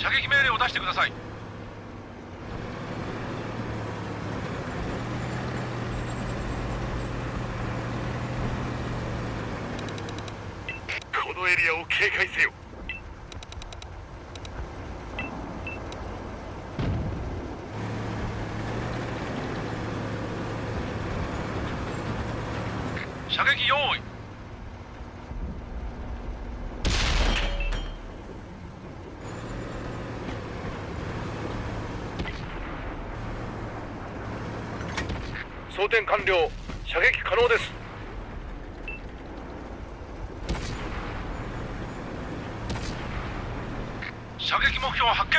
射撃命令を出してください。 このエリアを警戒せよ。 射撃用意。 装填完了。射撃可能です。 射撃目標発見。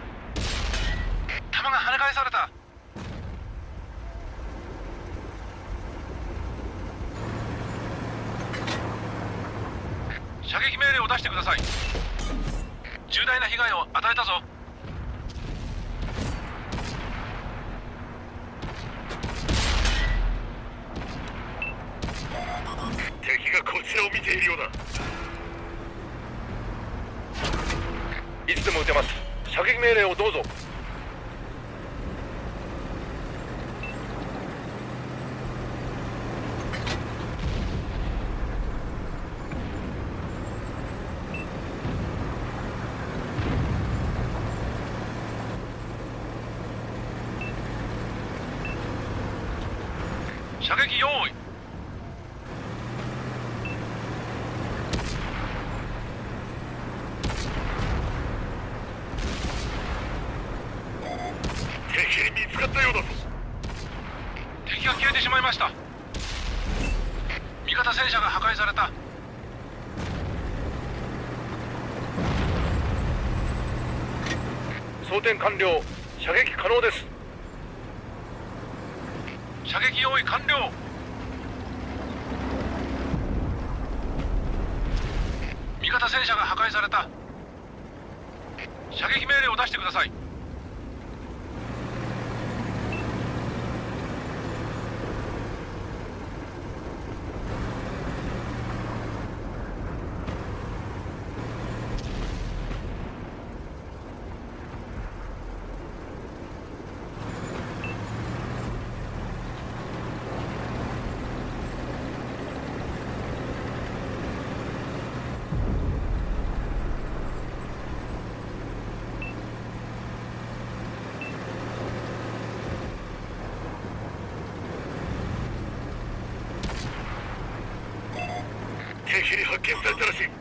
弾が跳ね返された。射撃命令を出してください。重大な被害を与えたぞ。 敵がこちらを見ているようだ。いつでも撃てます。射撃命令をどうぞ。 射撃用意。 敵に見つかったようだぞ。 敵が消えてしまいました。味方戦車が破壊された。 装填完了。射撃可能です。 射撃用意完了。味方戦車が破壊された。射撃命令を出してください。 敵に発見されたらしい。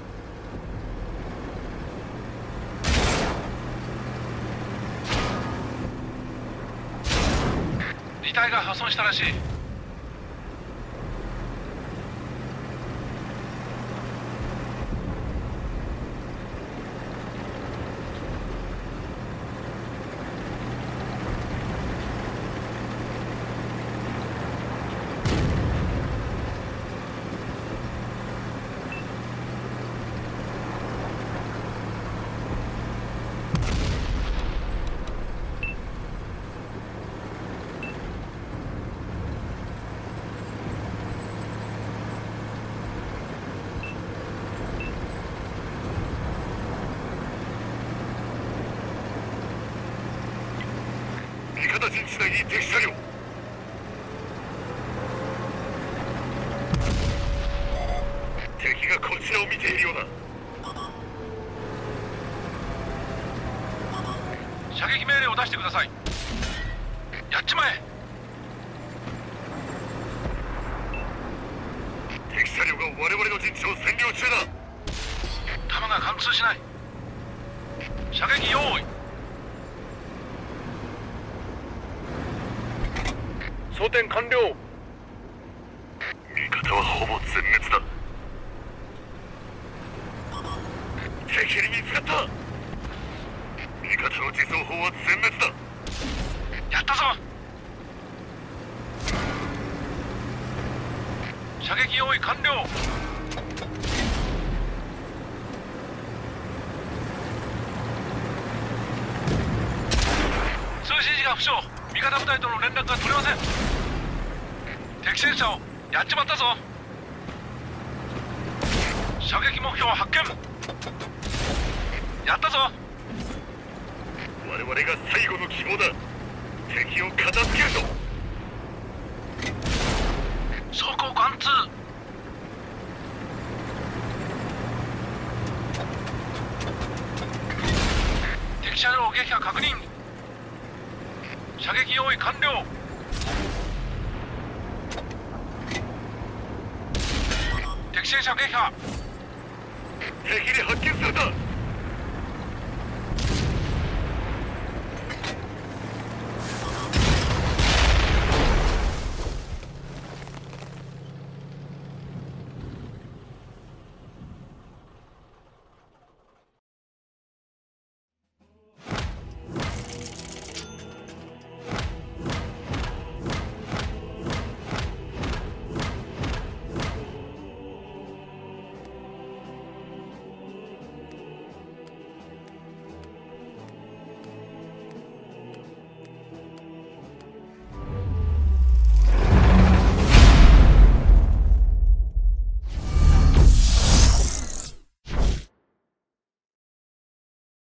離体が破損したらしい。 味方陣地内に敵車両。敵がこちらを見ているようだ。 射撃命令を出してください。やっちまえ。 敵車両が我々の陣地を占領中だ。 弾が貫通しない。射撃用意。 装填完了。味方はほぼ全滅だ。敵に見つかった。味方の自走砲は全滅だ。 やったぞ。射撃用意完了。通信時が負傷。味方部隊との連絡が取れません。敵戦車をやっちまったぞ。射撃目標発見。やったぞ。 我々が最後の希望だ。敵を片付けるぞ。 走行貫通。敵車両撃破確認。射撃用意完了。敵戦車撃破。 敵に発見された。